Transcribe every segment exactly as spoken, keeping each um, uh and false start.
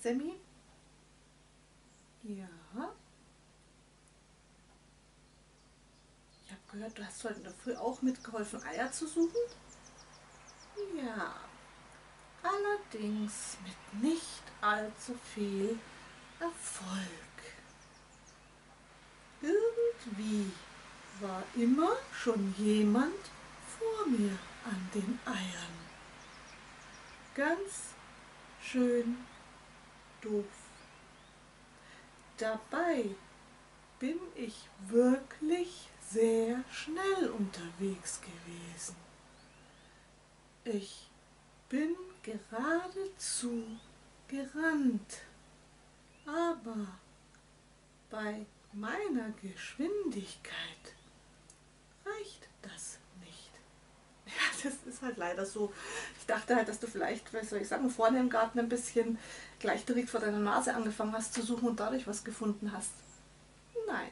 Sammy? Ja. Ich habe gehört, du hast heute in der Früh auch mitgeholfen, Eier zu suchen? Ja. Allerdings mit nicht allzu viel Erfolg. Irgendwie war immer schon jemand vor mir an den Eiern. Ganz schön doof. Dabei bin ich wirklich sehr schnell unterwegs gewesen. Ich bin geradezu gerannt, aber bei meiner Geschwindigkeit reicht das nicht. Ja, das ist halt leider so. Ich dachte halt, dass du vielleicht, was soll ich sagen, vorne im Garten ein bisschen gleich direkt vor deiner Nase angefangen hast zu suchen und dadurch was gefunden hast. Nein.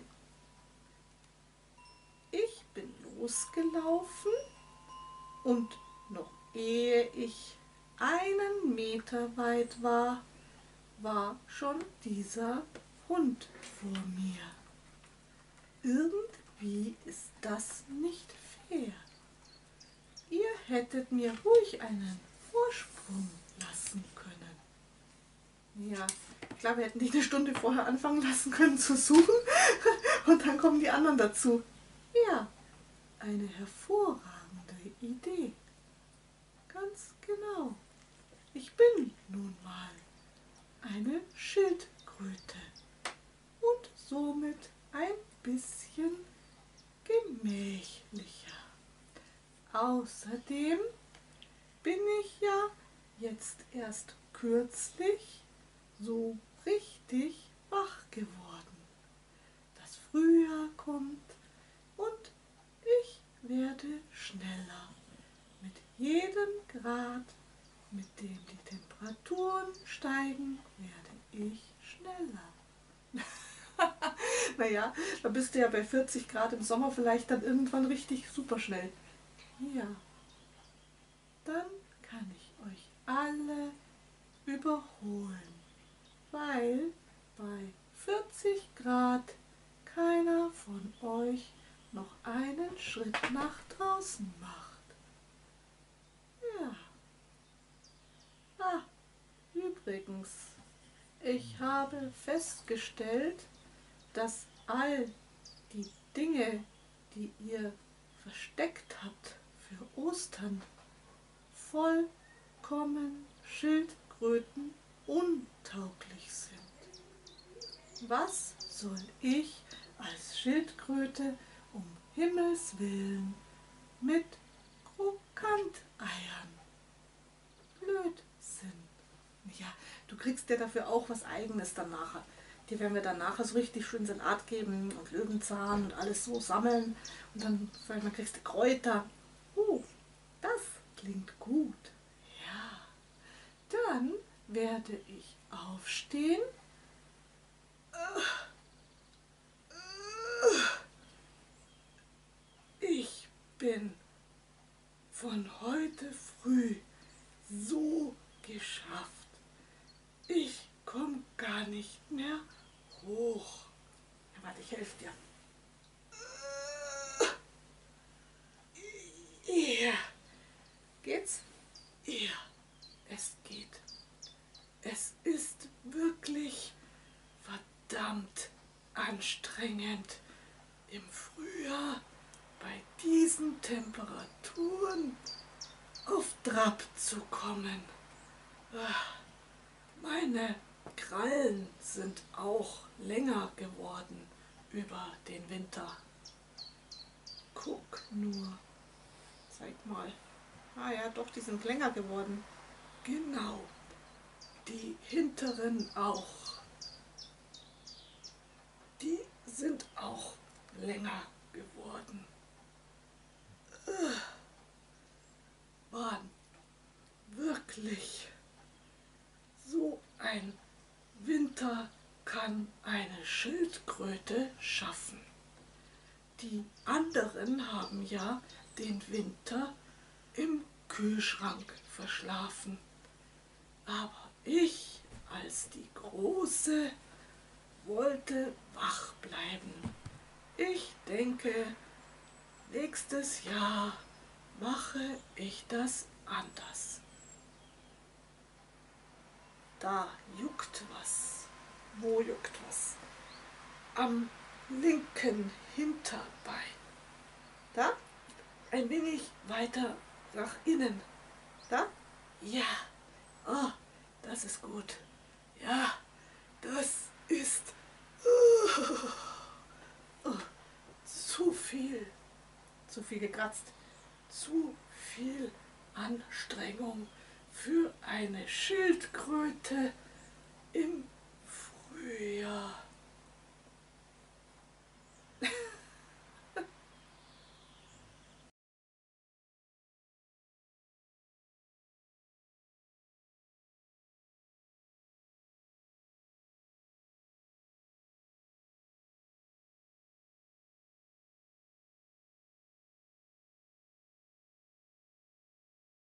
Ich bin losgelaufen und noch ehe ich einen Meter weit war, war schon dieser Hund vor mir. Irgendwie ist das nicht fair. Ihr hättet mir ruhig einen Vorsprung lassen können. Ja, ich glaube, wir hätten dich eine Stunde vorher anfangen lassen können zu suchen und dann kommen die anderen dazu. Ja, eine hervorragende Idee. Ganz genau. Ich bin nun mal eine Schildkröte und somit ein bisschen gemächlicher. Außerdem bin ich ja jetzt erst kürzlich so richtig wach geworden. Das Frühjahr kommt und ich werde schneller. Mit jedem Grad, mit dem die Temperaturen steigen, werde ich schneller. Naja, da bist du ja bei vierzig Grad im Sommer vielleicht dann irgendwann richtig super schnell. Ja, dann kann ich euch alle überholen, weil bei vierzig Grad keiner von euch noch einen Schritt nach draußen macht. Ja. Ah, übrigens, ich habe festgestellt, dass all die Dinge, die ihr versteckt habt für Ostern, vollkommen Schildkröten untauglich sind. Was soll ich als Schildkröte um Himmels willen mit Krokanteiern? Blödsinn. Ja, du kriegst ja dafür auch was Eigenes dann nachher. Die werden wir dann nachher so richtig schön Salat geben und Löwenzahn und alles so sammeln. Und dann vielleicht mal kriegst du Kräuter. Uh, das klingt gut. Ja, dann werde ich aufstehen. Ich bin von heute früh so geschafft. Ich komme gar nicht mehr hoch. Ja, warte, ich helfe dir. Ja. Geht's? Ja, es geht. Es ist wirklich verdammt anstrengend, im Frühjahr bei diesen Temperaturen auf Trab zu kommen. Meine Krallen sind auch länger geworden über den Winter. Guck nur. Zeig mal. Ah ja, doch, die sind länger geworden. Genau. Die hinteren auch. Die sind auch länger geworden. Mann, wirklich. So ein Winter kann eine Schildkröte schaffen. Die anderen haben ja den Winter im Kühlschrank verschlafen. Aber ich als die Große wollte wach bleiben. Ich denke, nächstes Jahr mache ich das anders. Da juckt was. Wo juckt was? Am linken Hinterbein. Da? Ein wenig weiter nach innen. Da? Ja. Oh, das ist gut. Ja, das ist uh, uh, zu viel. Zu viel gekratzt. Zu viel Anstrengung für eine Schildkröte im Frühjahr.